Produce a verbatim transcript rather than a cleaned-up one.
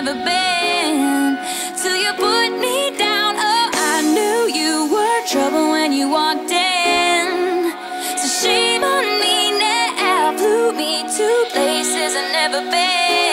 never been. Till you put me down, oh, I knew you were trouble when you walked in. So shame on me now, flew me to places I've never been.